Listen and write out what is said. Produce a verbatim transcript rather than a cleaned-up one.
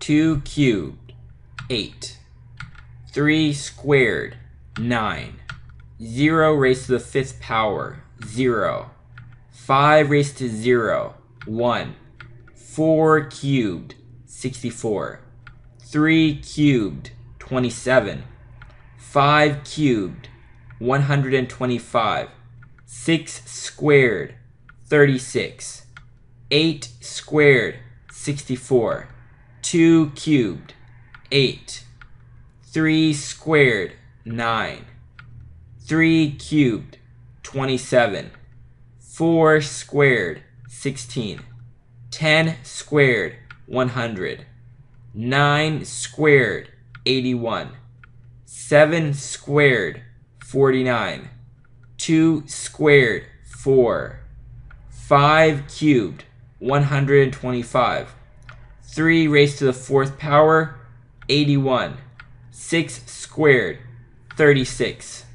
two cubed, eight. three squared, nine. zero raised to the fifth power, zero. five raised to zero, one. four cubed, sixty-four. three cubed, twenty-seven. five cubed, one hundred twenty-five. six squared, thirty-six. eight squared, sixty-four. two cubed, eight. three squared, nine. three cubed, twenty-seven. four squared, sixteen. ten squared, one hundred. nine squared, eighty-one. seven squared, forty-nine. two squared, four. five cubed, one hundred twenty-five. three raised to the fourth power, eighty-one. six squared, thirty-six.